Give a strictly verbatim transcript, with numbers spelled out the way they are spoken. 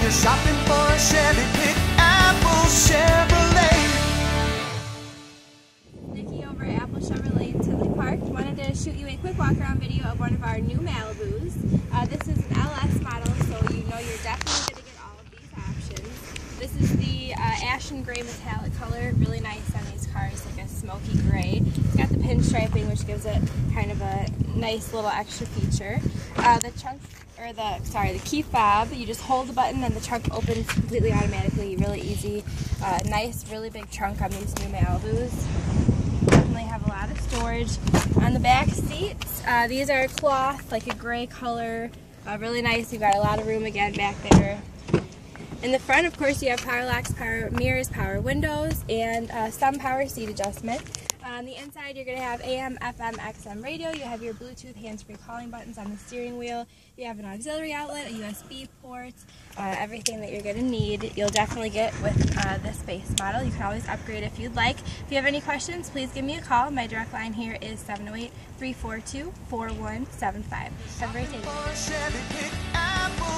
you're shopping for a Chevy, pick Apple Chevrolet. Nikki over at Apple Chevrolet in Tinley Park. Wanted to shoot you a quick walk around video of one of our new Malibus. Uh, this is an L S model, so you know you're definitely going to get all of these options. This is the uh, ash and gray metallic color, really nice on these cars, like a smoky gray. It's got the pinstriping, which gives it kind of a nice little extra feature. Uh, the trunk, or the sorry, the key fob, you just hold the button and the trunk opens completely automatically. Really easy, uh, nice, really big trunk on these new Malibus. Definitely have a lot of storage. On the back seats, uh, these are cloth, like a gray color, uh, really nice. You've got a lot of room again back there. In the front, of course, you have power locks, power mirrors, power windows, and uh, some power seat adjustment. On the inside, you're going to have A M, F M, X M radio. You have your Bluetooth hands-free calling buttons on the steering wheel. You have an auxiliary outlet, a U S B port, uh, everything that you're going to need. You'll definitely get with uh, this base model. You can always upgrade if you'd like. If you have any questions, please give me a call. My direct line here is seven oh eight, three four two, four one seven five. Have a great day.